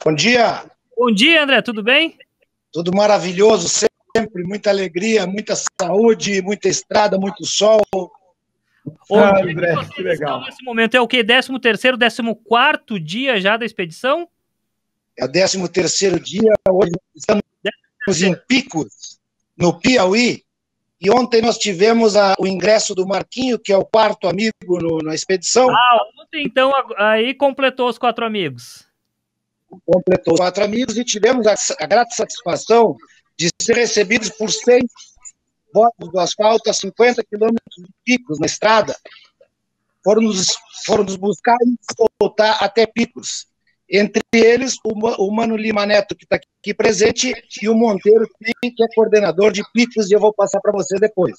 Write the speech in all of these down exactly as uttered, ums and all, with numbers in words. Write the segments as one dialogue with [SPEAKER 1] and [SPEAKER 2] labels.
[SPEAKER 1] Bom dia.
[SPEAKER 2] Bom dia, André, tudo bem?
[SPEAKER 1] Tudo maravilhoso, sempre, muita alegria, muita saúde, muita estrada, muito sol.
[SPEAKER 2] Onde ah, André, que, que legal. Nesse momento é o quê? décimo terceiro, décimo quarto dia já da expedição?
[SPEAKER 1] É o décimo terceiro dia, hoje estamos em Picos, no Piauí, e ontem nós tivemos a, o ingresso do Marquinho, que é o quarto amigo no, na expedição.
[SPEAKER 2] Ah, ontem então aí completou os quatro amigos.
[SPEAKER 1] Completou os quatro amigos e tivemos a, a grata satisfação de ser recebidos por seis votos do asfalto a cinquenta quilômetros de Picos na estrada. Foram nos, foram nos buscar e voltar até Picos. Entre eles, o, o Mano Lima Neto, que está aqui presente, e o Monteiro, que é coordenador de Picos, e eu vou passar para você depois.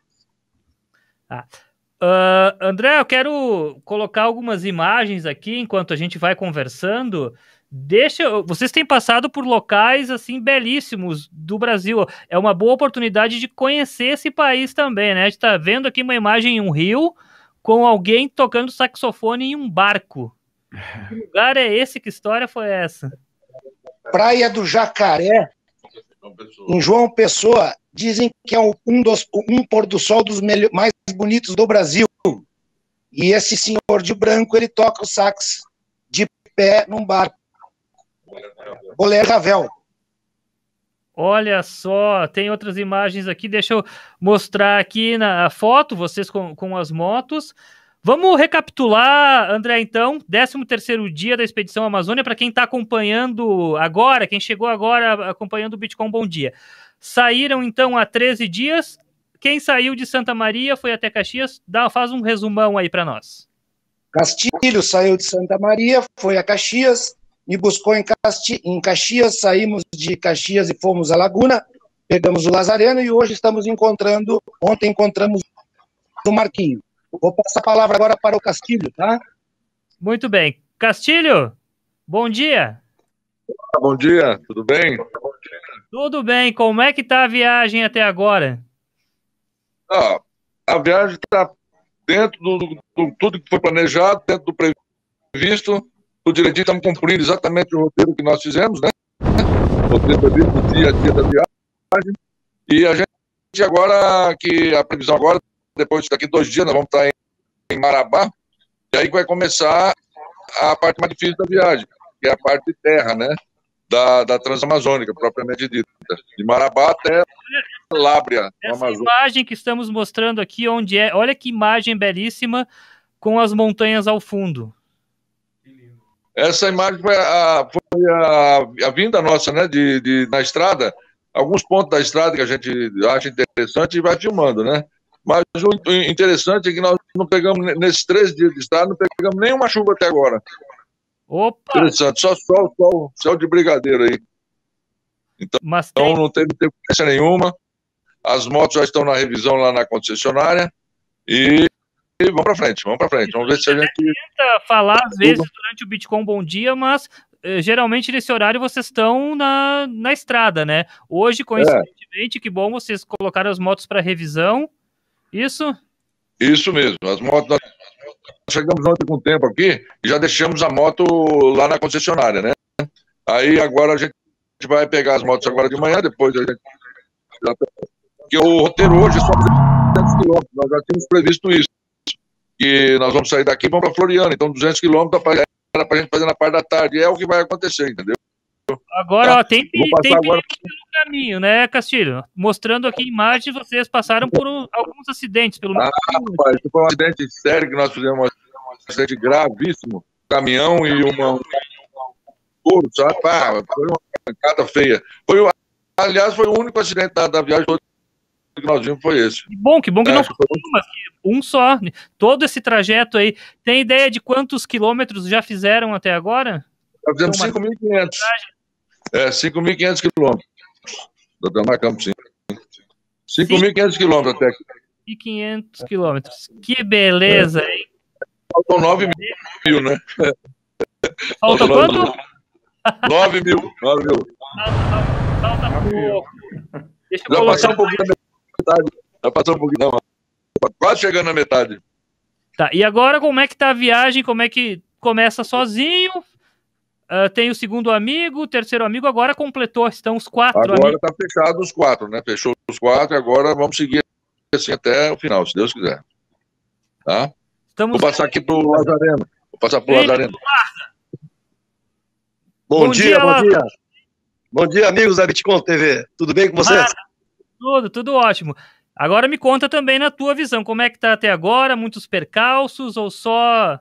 [SPEAKER 2] Ah. Uh, André, eu quero colocar algumas imagens aqui, enquanto a gente vai conversando. Deixa, vocês têm passado por locais assim belíssimos do Brasil. É uma boa oportunidade de conhecer esse país também, né? A gente está vendo aqui uma imagem em um rio com alguém tocando saxofone em um barco. Que lugar é esse? Que história foi essa?
[SPEAKER 1] Praia do Jacaré, em João Pessoa. Dizem que é um, dos, um pôr do sol dos melhor, mais bonitos do Brasil. E esse senhor de branco, ele toca o sax de pé num barco. Bolero Ravel.
[SPEAKER 2] Olha só, tem outras imagens aqui. Deixa eu mostrar aqui na foto, vocês com, com as motos. Vamos recapitular, André, então, décimo terceiro dia da Expedição Amazônia, para quem está acompanhando agora, quem chegou agora acompanhando o Bitcoin Bom Dia. Saíram, então, há treze dias. Quem saiu de Santa Maria foi até Caxias. Dá, faz um resumão aí para nós.
[SPEAKER 1] Castilho saiu de Santa Maria, foi a Caxias, me buscou em, Casti em Caxias, saímos de Caxias e fomos à Laguna, pegamos o Lazareno e hoje estamos encontrando, ontem encontramos o Marquinho. Vou passar a palavra agora para o Castilho, tá?
[SPEAKER 2] Muito bem. Castilho, bom dia.
[SPEAKER 3] Bom dia, tudo bem?
[SPEAKER 2] Tudo bem, como é que está a viagem até agora?
[SPEAKER 3] Ah, a viagem está dentro do, do, do tudo que foi planejado, dentro do previsto, tudo direitinho, estamos cumprindo exatamente o roteiro que nós fizemos, né? O roteiro previsto do dia a dia da viagem. E a gente agora, que a previsão agora, depois daqui dois dias, nós vamos estar em, em Marabá, e aí vai começar a parte mais difícil da viagem, que é a parte de terra, né? Da, da Transamazônica, propriamente dita. De Marabá até Lábrea,
[SPEAKER 2] no Essa imagem que estamos mostrando aqui, onde é, olha que imagem belíssima, com as montanhas ao fundo.
[SPEAKER 3] Essa imagem foi a, foi a, a vinda nossa, né, de, de, na estrada, alguns pontos da estrada que a gente acha interessante e vai filmando, né? Mas o interessante é que nós não pegamos, nesses três dias de estrada, não pegamos nenhuma chuva até agora.
[SPEAKER 2] Opa!
[SPEAKER 3] Interessante, só sol, sol, céu de brigadeiro aí. Então,
[SPEAKER 2] Mas tem...
[SPEAKER 3] então não teve interferência nenhuma. As motos já estão na revisão lá na concessionária e, e vamos para frente, vamos para frente. Vamos ver se a gente
[SPEAKER 2] tenta falar às vezes durante o Bitcoin Bom Dia, mas eh, geralmente nesse horário vocês estão na, na estrada, né? Hoje, coincidentemente, é. Que bom vocês colocaram as motos para revisão. Isso?
[SPEAKER 3] Isso mesmo. As motos nós chegamos ontem com o tempo aqui e já deixamos a moto lá na concessionária, né? Aí agora a gente vai pegar as motos agora de manhã, depois a gente já... Porque o roteiro hoje é só duzentos quilômetros, nós já tínhamos previsto isso, que nós vamos sair daqui e vamos para Floriano, então duzentos quilômetros era para a gente fazer na parte da tarde, é o que vai acontecer, entendeu?
[SPEAKER 2] Agora, tá. Ó, tem, tem
[SPEAKER 3] agora...
[SPEAKER 2] no caminho, né, Castilho? Mostrando aqui imagens, vocês passaram por um, alguns acidentes. Pelo
[SPEAKER 3] ah, rapaz, isso foi um acidente sério que nós fizemos, um acidente gravíssimo, caminhão e uma... Um... sabe? Ah, foi uma pancada feia. Foi, aliás, foi o único acidente da, da viagem toda que nós vimos, foi esse.
[SPEAKER 2] Que bom, que bom que
[SPEAKER 3] é,
[SPEAKER 2] não foi um, mas um só. Todo esse trajeto aí. Tem ideia de quantos quilômetros já fizeram até agora?
[SPEAKER 3] Já fizemos cinco mil e quinhentos. É, cinco mil e quinhentos quilômetros. Já marcamos, sim. cinco mil e quinhentos quilômetros até aqui.
[SPEAKER 2] cinco mil e quinhentos quilômetros. Que beleza, é. Hein?
[SPEAKER 3] Faltam nove mil, né?
[SPEAKER 2] Falta quanto?
[SPEAKER 3] nove mil. nove mil.
[SPEAKER 2] Falta, falta pouco. Deixa eu
[SPEAKER 3] já
[SPEAKER 2] colocar
[SPEAKER 3] passou um pouquinho da metade. Já passou um pouquinho, não. Quase chegando na metade.
[SPEAKER 2] Tá, e agora como é que tá a viagem? Como é que começa sozinho? Uh, tem o segundo amigo, o terceiro amigo, agora completou, estão os quatro
[SPEAKER 3] agora
[SPEAKER 2] amigos.
[SPEAKER 3] Agora está fechado os quatro, né? Fechou os quatro e agora vamos seguir assim até o final, se Deus quiser. Tá?
[SPEAKER 2] Estamos...
[SPEAKER 3] Vou passar aqui para o Lazareno. Vou passar para o Lazareno.
[SPEAKER 4] Bom, bom dia, dia, bom dia. Bom dia, amigos da Bitcoin T V. Tudo bem com vocês? Ah,
[SPEAKER 2] tudo, tudo ótimo. Agora me conta também na tua visão, como é que tá até agora? Muitos percalços ou só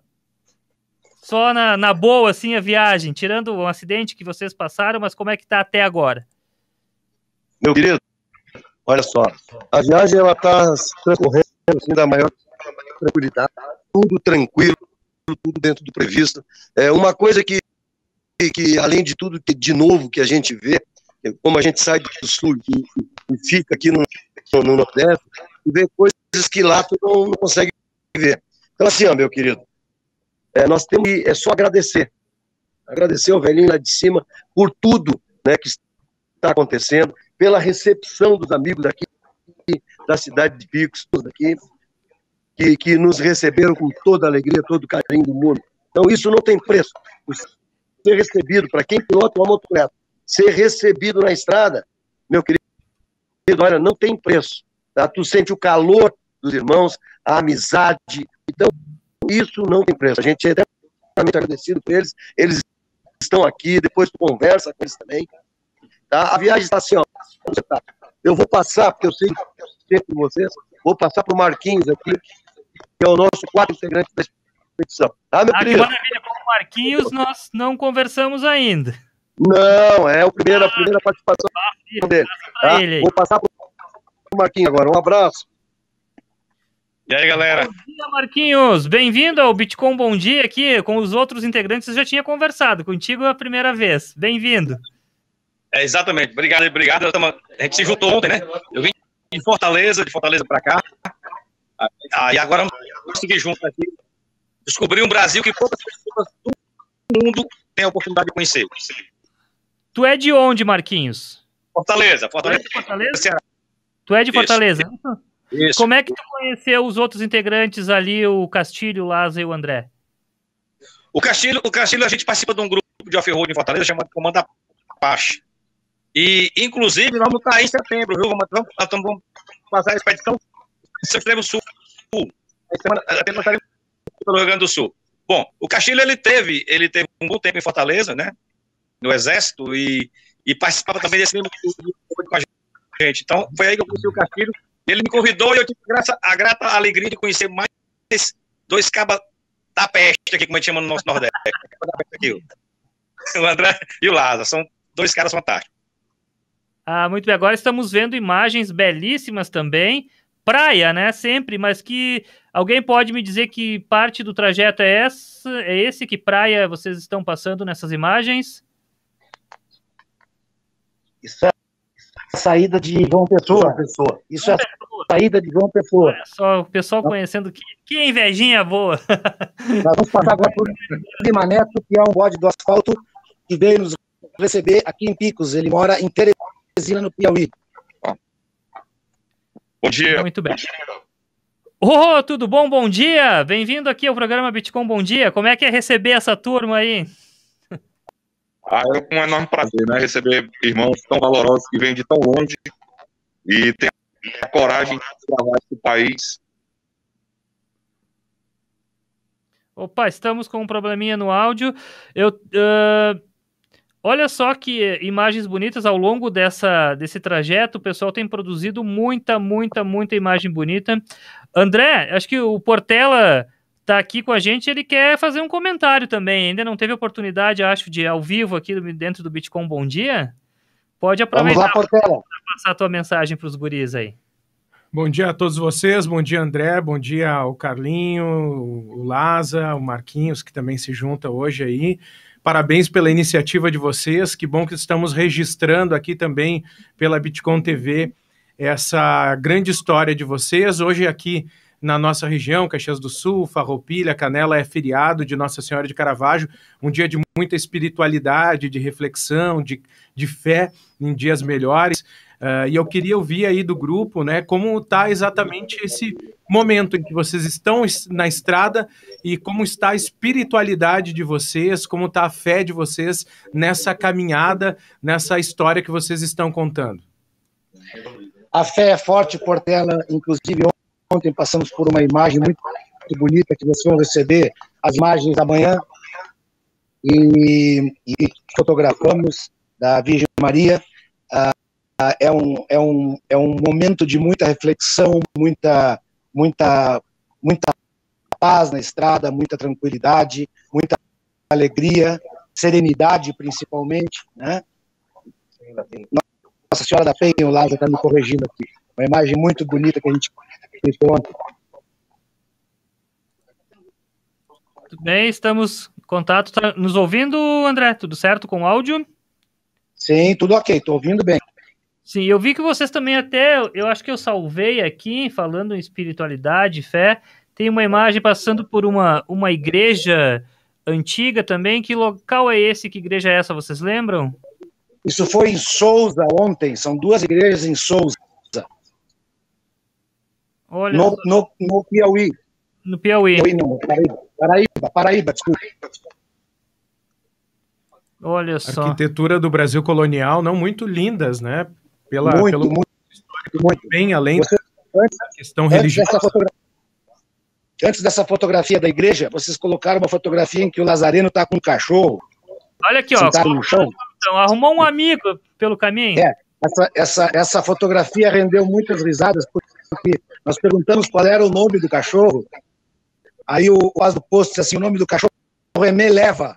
[SPEAKER 2] só na, na boa, assim, a viagem? Tirando o acidente que vocês passaram, mas como é que tá até agora?
[SPEAKER 4] Meu querido, olha só, a viagem ela tá transcorrendo assim, da maior tranquilidade, tudo tranquilo, tudo dentro do previsto. É uma coisa que, que além de tudo, que de novo que a gente vê, como a gente sai do sul e, e fica aqui no, no Nordeste, e vê coisas que lá tu não, não consegue ver. Então assim, ó, meu querido, é, nós temos que é só agradecer, agradecer ao velhinho lá de cima por tudo, né, que está acontecendo, pela recepção dos amigos daqui, da cidade de Picos, daqui, que, que nos receberam com toda a alegria, todo o carinho do mundo. Então isso não tem preço. Ser recebido, para quem pilota uma motocicleta, ser recebido na estrada, meu querido, olha, não tem preço. Tá? Tu sente o calor dos irmãos, a amizade. Então, isso não tem preço. A gente é eternamente agradecido por eles. Eles estão aqui, depois tu conversa com eles também. Tá? A viagem está assim, ó. Eu vou passar, porque eu sei sempre com vocês, vou passar para o Marquinhos aqui, que é o nosso quarto integrante da expedição. Tá, meu
[SPEAKER 2] ah,
[SPEAKER 4] querido?
[SPEAKER 2] Que maravilha, com o Marquinhos nós não conversamos ainda.
[SPEAKER 4] Não, é o primeiro, a primeira participação ah, dele. Tá? Vou passar para o Marquinhos agora. Um abraço.
[SPEAKER 5] E aí, galera?
[SPEAKER 2] Bom dia, Marquinhos. Bem-vindo ao Bitcoin Bom Dia aqui. Com os outros integrantes eu já tinha conversado. Contigo é a primeira vez. Bem-vindo.
[SPEAKER 5] É, exatamente. Obrigado, obrigado. A gente se juntou ontem, né? Eu vim de Fortaleza, de Fortaleza para cá. Aí agora vamos seguir juntos aqui. Descobri um Brasil que poucas pessoas do mundo têm a oportunidade de conhecer.
[SPEAKER 2] Tu é de onde, Marquinhos?
[SPEAKER 5] Fortaleza. Fortaleza.
[SPEAKER 2] Tu é de Fortaleza? Tu é de Fortaleza? Isso. Isso. Como é que tu conheceu os outros integrantes ali, o Castilho, o Lázaro e o André?
[SPEAKER 5] O Castilho, o Castilho, a gente participa de um grupo de off-road em Fortaleza chamado Comando Apache. E, inclusive, vamos estar aí em setembro, viu? Vamos, vamos, vamos passar a expedição no extremo sul. Até nós estaremos no Rio Grande do Sul. Bom, o Castilho, ele teve, ele teve um bom tempo em Fortaleza, né? No Exército, e, e participava também desse mesmo grupo com a gente. Então, foi aí que eu conheci o Castilho. Ele me convidou e eu tive graça, a grata alegria de conhecer mais dois cabas da peste aqui, como a gente chama no nosso Nordeste. Aqui, o André e o Lázaro. São dois caras fantásticos.
[SPEAKER 2] Ah, muito bem. Agora estamos vendo imagens belíssimas também. Praia, né? Sempre, mas que alguém pode me dizer que parte do trajeto é, essa, é esse? Que praia vocês estão passando nessas imagens?
[SPEAKER 1] Isso é a saída de João Pessoa. Pessoa. Isso João é Pessoa. A saída de João Pessoa.
[SPEAKER 2] Olha só, o pessoal conhecendo. Que, que invejinha boa!
[SPEAKER 1] Nós vamos passar agora por Lima Neto, que é um bode do asfalto, que veio nos receber aqui em Picos. Ele mora em Teresina, no Piauí.
[SPEAKER 5] Bom dia.
[SPEAKER 2] Muito bem. Oh, tudo bom? Bom dia! Bem-vindo aqui ao programa Bitcoin Bom Dia. Como é que é receber essa turma aí?
[SPEAKER 6] Ah, é um enorme prazer, né? Receber irmãos tão valorosos que vêm de tão longe e têm a coragem de trabalhar esse país.
[SPEAKER 2] Opa, estamos com um probleminha no áudio. Eu... Uh... Olha só que imagens bonitas ao longo dessa, desse trajeto. O pessoal tem produzido muita, muita, muita imagem bonita. André, acho que o Portela está aqui com a gente. Ele quer fazer um comentário também. Ainda não teve oportunidade, acho, de ao vivo aqui dentro do Bitcoin Bom Dia. Pode aproveitar.
[SPEAKER 1] Vamos lá, Portela.
[SPEAKER 2] Para passar a tua mensagem para os guris aí.
[SPEAKER 7] Bom dia a todos vocês. Bom dia, André. Bom dia ao Carlinho, o Laza, o Marquinhos, que também se junta hoje aí. Parabéns pela iniciativa de vocês, que bom que estamos registrando aqui também pela Bitcoin T V essa grande história de vocês. Hoje aqui na nossa região, Caxias do Sul, Farroupilha, Canela é feriado de Nossa Senhora de Caravaggio, um dia de muita espiritualidade, de reflexão, de, de fé em dias melhores. Uh, e eu queria ouvir aí do grupo, né, como está exatamente esse momento em que vocês estão na estrada e como está a espiritualidade de vocês, como está a fé de vocês nessa caminhada, nessa história que vocês estão contando.
[SPEAKER 1] A fé é forte, Portela. Inclusive, ontem passamos por uma imagem muito bonita que vocês vão receber, as imagens da manhã, e, e fotografamos da Virgem Maria. Uh, É um, é, um, é um momento de muita reflexão, muita, muita, muita paz na estrada, muita tranquilidade, muita alegria, serenidade principalmente, né? Nossa Senhora da Penha, o Lázaro está me corrigindo aqui. Uma imagem muito bonita que a gente fez ontem.
[SPEAKER 2] Tudo bem, estamos em contato. Tá nos ouvindo, André? Tudo certo com o áudio?
[SPEAKER 1] Sim, tudo ok, estou ouvindo bem.
[SPEAKER 2] Sim, eu vi que vocês também até, eu acho que eu salvei aqui, falando em espiritualidade, fé, tem uma imagem passando por uma, uma igreja antiga também. Que local é esse? Que igreja é essa? Vocês lembram?
[SPEAKER 1] Isso foi em Souza ontem, são duas igrejas em Souza.
[SPEAKER 2] Olha,
[SPEAKER 1] no, no, no Piauí.
[SPEAKER 2] No Piauí.
[SPEAKER 1] Piauí não, Paraíba, Paraíba, Paraíba, desculpa.
[SPEAKER 2] Olha só.
[SPEAKER 7] Arquitetura do Brasil colonial, não muito lindas, né? Pela,
[SPEAKER 1] muito,
[SPEAKER 7] pelo
[SPEAKER 1] muito, muito.
[SPEAKER 7] Bem além
[SPEAKER 1] Você, antes,
[SPEAKER 7] da questão
[SPEAKER 1] antes
[SPEAKER 7] religiosa.
[SPEAKER 1] Dessa antes dessa fotografia da igreja, vocês colocaram uma fotografia em que o Lazareno está com um cachorro.
[SPEAKER 2] Olha aqui, ó.
[SPEAKER 1] No chão.
[SPEAKER 2] Então, arrumou um amigo pelo caminho.
[SPEAKER 1] É, essa, essa, essa fotografia rendeu muitas risadas, porque nós perguntamos qual era o nome do cachorro. Aí o quase do posto disse assim: o nome do cachorro é Me Leva.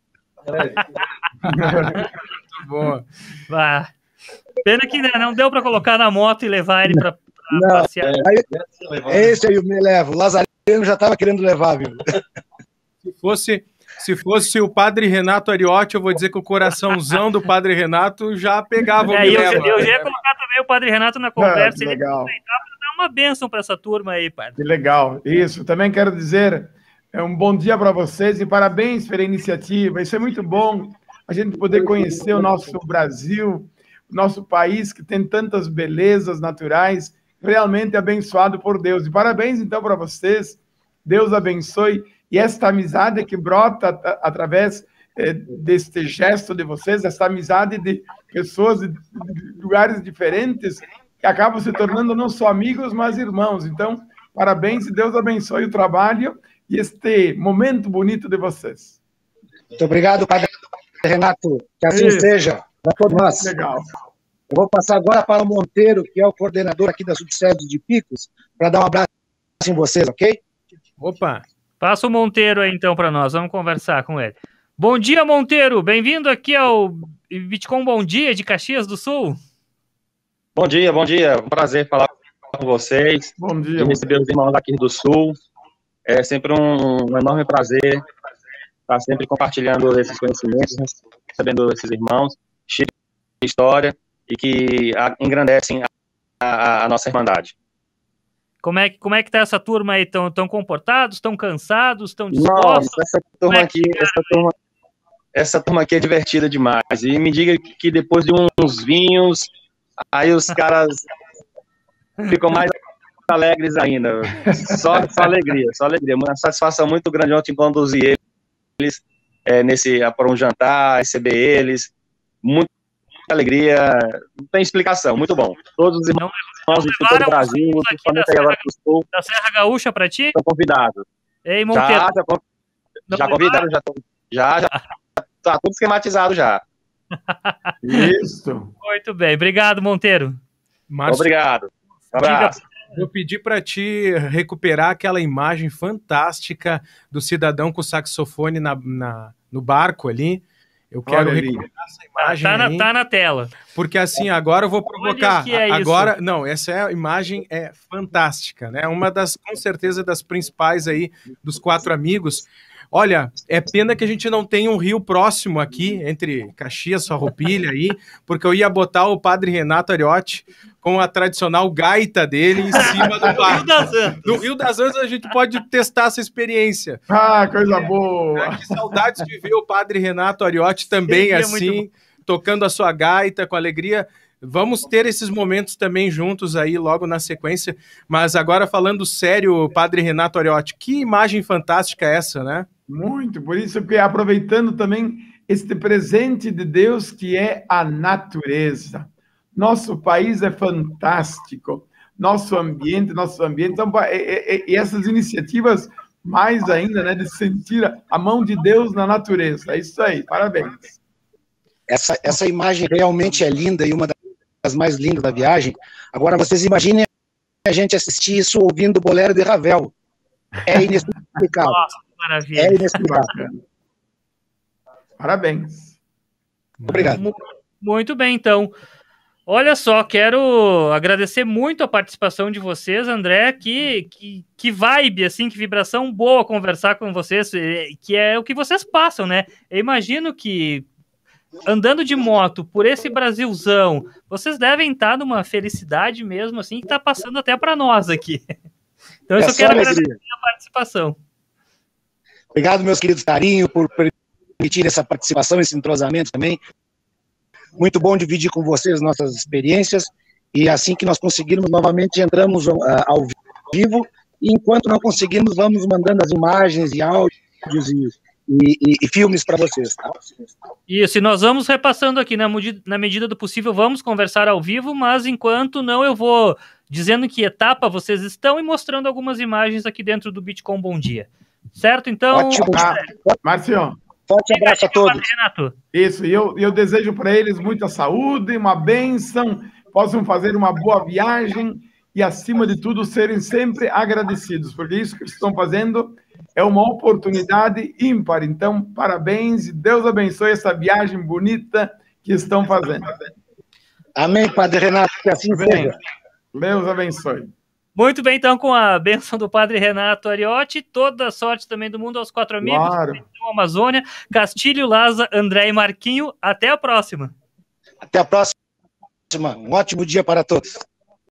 [SPEAKER 7] Muito bom.
[SPEAKER 2] Bah. Pena que não deu para colocar na moto e levar ele para passear.
[SPEAKER 1] Aí, é esse aí, o Me Leva. O Lazareno já estava querendo levar, viu?
[SPEAKER 7] Se fosse, se fosse o Padre Renato Ariotti, eu vou dizer que o coraçãozão do Padre Renato já pegava o
[SPEAKER 2] é,
[SPEAKER 7] Me
[SPEAKER 2] eu,
[SPEAKER 7] Leva.
[SPEAKER 2] Eu já ia colocar também o Padre Renato na conversa.
[SPEAKER 8] Ah,
[SPEAKER 2] ele
[SPEAKER 8] legal.
[SPEAKER 2] aproveitar para dar uma bênção para essa turma aí, Padre.
[SPEAKER 8] Que legal. Isso, também quero dizer é um bom dia para vocês e parabéns pela iniciativa. Isso é muito bom, a gente poder conhecer o nosso Brasil, o nosso país que tem tantas belezas naturais, realmente abençoado por Deus. E parabéns, então, para vocês. Deus abençoe. E esta amizade que brota através eh, deste gesto de vocês, esta amizade de pessoas de lugares diferentes, que acabam se tornando não só amigos, mas irmãos. Então, parabéns e Deus abençoe o trabalho e este momento bonito de vocês.
[SPEAKER 1] Muito obrigado, Padre Renato. Que assim
[SPEAKER 8] Isso.
[SPEAKER 1] seja para todos nós.
[SPEAKER 8] Legal.
[SPEAKER 1] Eu vou passar agora para o Monteiro, que é o coordenador aqui da subsede de Picos, para dar um abraço em vocês, ok?
[SPEAKER 7] Opa!
[SPEAKER 2] Passa o Monteiro aí, então, para nós. Vamos conversar com ele. Bom dia, Monteiro. Bem-vindo aqui ao Bitcoin Bom Dia de Caxias do Sul.
[SPEAKER 5] Bom dia, bom dia. Um prazer falar com vocês.
[SPEAKER 8] Bom dia.
[SPEAKER 5] E receber os irmãos aqui do Sul. É sempre um, um enorme prazer estar sempre compartilhando esses conhecimentos, recebendo esses irmãos, cheios de história e que engrandecem a, a, a nossa irmandade.
[SPEAKER 2] Como é, como é que tá essa turma aí? Estão tão comportados? Estão cansados? Estão dispostos?
[SPEAKER 5] Nossa, essa turma aqui, essa turma, essa turma aqui é divertida demais. E me diga que depois de uns vinhos, aí os caras ficam mais alegres ainda. Só, só alegria, só alegria. Uma satisfação muito grande ontem conduzir eles é, nesse, para um jantar, receber eles. Muita alegria, não tem explicação, muito bom. Todos os irmãos de todo o Brasil, principalmente aí agora do Sul,
[SPEAKER 2] da Serra Gaúcha para ti?
[SPEAKER 5] estão convidados.
[SPEAKER 2] Ei, Monteiro.
[SPEAKER 5] Já, já, já convidaram, já, já, já tá tudo esquematizado já.
[SPEAKER 8] Isso.
[SPEAKER 2] Muito bem, obrigado, Monteiro.
[SPEAKER 7] Márcio,
[SPEAKER 5] Obrigado. Um abraço.
[SPEAKER 7] vou pedir para ti recuperar aquela imagem fantástica do cidadão com o saxofone na, na, no barco ali. Eu quero recuperar essa imagem
[SPEAKER 2] tá, na,
[SPEAKER 7] aí,
[SPEAKER 2] tá na tela.
[SPEAKER 7] porque assim, agora eu vou provocar.
[SPEAKER 2] que é
[SPEAKER 7] agora,
[SPEAKER 2] isso?
[SPEAKER 7] não, essa é, a imagem é fantástica, né? Uma das, com certeza, das principais aí dos quatro amigos. Olha, é pena que a gente não tenha um rio próximo aqui, entre Caxias, Farroupilha aí, porque eu ia botar o padre Renato Ariotti com a tradicional gaita dele em cima do bar.
[SPEAKER 2] Rio das Antas.
[SPEAKER 7] No Rio das Antas a gente pode testar essa experiência.
[SPEAKER 8] Ah, coisa boa!
[SPEAKER 7] Que saudades de ver o padre Renato Ariotti também
[SPEAKER 2] Seria
[SPEAKER 7] assim, tocando a sua gaita com alegria. Vamos ter esses momentos também juntos aí logo na sequência. Mas agora falando sério, padre Renato Ariotti, que imagem fantástica é essa, né?
[SPEAKER 8] Muito, por isso que aproveitando também este presente de Deus que é a natureza. Nosso país é fantástico, nosso ambiente, nosso ambiente, então, e, e, e essas iniciativas mais ainda, né, de sentir a mão de Deus na natureza. É isso aí, parabéns.
[SPEAKER 1] Essa, essa imagem realmente é linda e uma das mais lindas da viagem. Agora, vocês imaginem a gente assistir isso ouvindo o bolero de Ravel. É inexplicável.
[SPEAKER 2] Nossa, maravilha.
[SPEAKER 1] É inexplicável.
[SPEAKER 8] Parabéns.
[SPEAKER 1] Obrigado.
[SPEAKER 2] Muito bem, então. Olha só, quero agradecer muito a participação de vocês, André, que, que, que vibe, assim, que vibração boa conversar com vocês, que é o que vocês passam, né? Eu imagino que andando de moto por esse Brasilzão, vocês devem estar numa felicidade mesmo, assim, que está passando até para nós aqui. Então, eu
[SPEAKER 1] É
[SPEAKER 2] só
[SPEAKER 1] só
[SPEAKER 2] quero
[SPEAKER 1] alegria.
[SPEAKER 2] agradecer a participação.
[SPEAKER 1] Obrigado, meus queridos carinho, por permitir essa participação, esse entrosamento também. Muito bom dividir com vocês nossas experiências, e assim que nós conseguirmos, novamente entramos uh, ao vivo, e enquanto não conseguirmos, vamos mandando as imagens e áudios e, e, e, e filmes para vocês. Tá?
[SPEAKER 2] Isso, e nós vamos repassando aqui, na, na medida do possível, vamos conversar ao vivo, mas enquanto não, eu vou dizendo em que etapa vocês estão e mostrando algumas imagens aqui dentro do Bitcoin Bom Dia. Certo? Então,
[SPEAKER 1] Ótimo.
[SPEAKER 8] Ah, Márcio,
[SPEAKER 1] Forte abraço a todos.
[SPEAKER 2] Renato.
[SPEAKER 8] isso, e eu, eu desejo para eles muita saúde, uma bênção, possam fazer uma boa viagem e, acima de tudo, serem sempre agradecidos, porque isso que eles estão fazendo é uma oportunidade ímpar. Então, parabéns e Deus abençoe essa viagem bonita que estão fazendo.
[SPEAKER 1] Amém, Padre Renato, que assim
[SPEAKER 8] Bem,
[SPEAKER 1] seja.
[SPEAKER 8] Deus abençoe.
[SPEAKER 2] Muito bem, então, com a bênção do padre Renato Ariotti, toda a sorte também do mundo aos quatro amigos,
[SPEAKER 8] Claro.
[SPEAKER 2] Amazônia, Castilho, Laza, André e Marquinho. Até a próxima.
[SPEAKER 1] Até a próxima. Um ótimo dia para todos.